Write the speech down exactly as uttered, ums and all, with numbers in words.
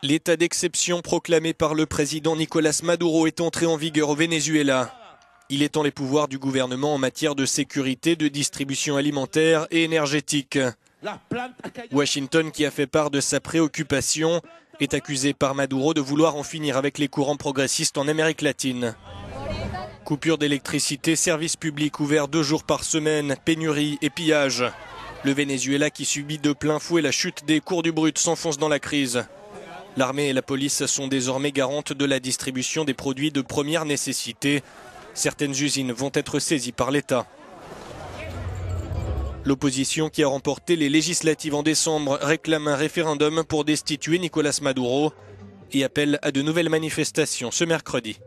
L'état d'exception proclamé par le président Nicolás Maduro est entré en vigueur au Venezuela. Il étend les pouvoirs du gouvernement en matière de sécurité, de distribution alimentaire et énergétique. Washington, qui a fait part de sa préoccupation, est accusé par Maduro de vouloir en finir avec les courants progressistes en Amérique latine. Coupure d'électricité, services publics ouverts deux jours par semaine, pénurie et pillage. Le Venezuela, qui subit de plein fouet la chute des cours du brut, s'enfonce dans la crise. L'armée et la police sont désormais garantes de la distribution des produits de première nécessité. Certaines usines vont être saisies par l'État. L'opposition, qui a remporté les législatives en décembre, réclame un référendum pour destituer Nicolás Maduro et appelle à de nouvelles manifestations ce mercredi.